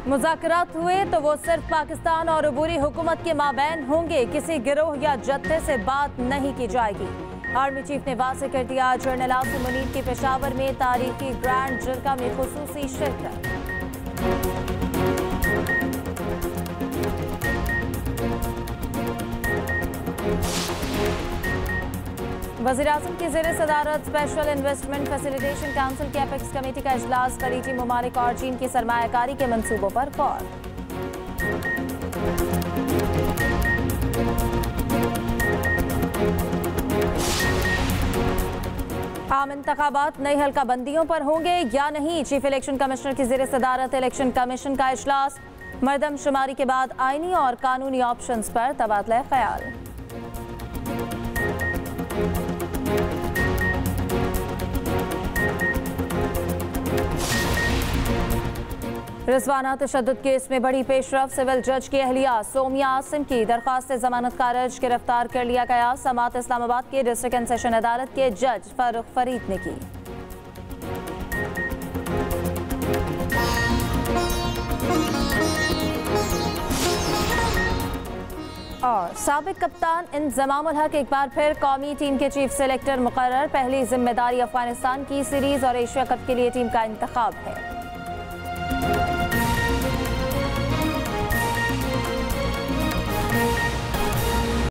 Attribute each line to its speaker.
Speaker 1: मुज़ाकरात हुए तो वो सिर्फ पाकिस्तान और अबूरी हुकूमत के माबैन होंगे, किसी गिरोह या जत्थे से बात नहीं की जाएगी। आर्मी चीफ ने वाज़ेह कर दिया, जनरल आसिम मुनीर की पेशावर में तारीखी ग्रैंड जिरका में खुसूसी शिरकत। वज़ीर-ए-आज़म की ज़ेरे सदारत स्पेशल इन्वेस्टमेंट फैसिलिटेशन काउंसिल की एपेक्स कमेटी का इजलास, खलीजी ममालिक और चीन की सरमायाकारी के मंसूबों पर गौर। आम इंतखाबात नई हल्का बंदियों पर होंगे या नहीं, चीफ इलेक्शन कमिश्नर की ज़ेरे सदारत इलेक्शन कमीशन का इजलास, मरदमशुमारी के बाद आईनी और कानूनी ऑप्शंस पर तबादला ख्याल। रिजवाना तशद्दुद केस में बड़ी पेशरफ, सिविल जज की अहलिया सोमिया आसिम की दरख्वास्त जमानत खारिज, गिरफ्तार कर लिया गया। समात इस्लामाबाद के डिस्ट्रिक्ट एंड सेशन अदालत के जज फारूक फरीद ने की। और साबिक कप्तान इंजमाम उल हक एक बार फिर कौमी टीम के चीफ सेलेक्टर मुकर्रर, पहली जिम्मेदारी अफगानिस्तान की सीरीज और एशिया कप के लिए टीम का इंतखाब है।